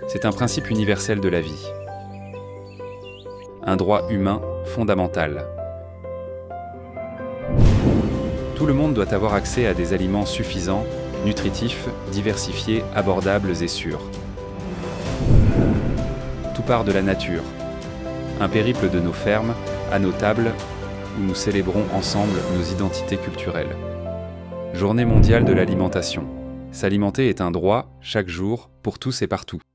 C'est un principe universel de la vie. Un droit humain fondamental. Tout le monde doit avoir accès à des aliments suffisants, nutritifs, diversifiés, abordables et sûrs. Tout part de la nature. Un périple de nos fermes, à nos tables, où nous célébrons ensemble nos identités culturelles. Journée mondiale de l'alimentation. S'alimenter est un droit, chaque jour, pour tous et partout.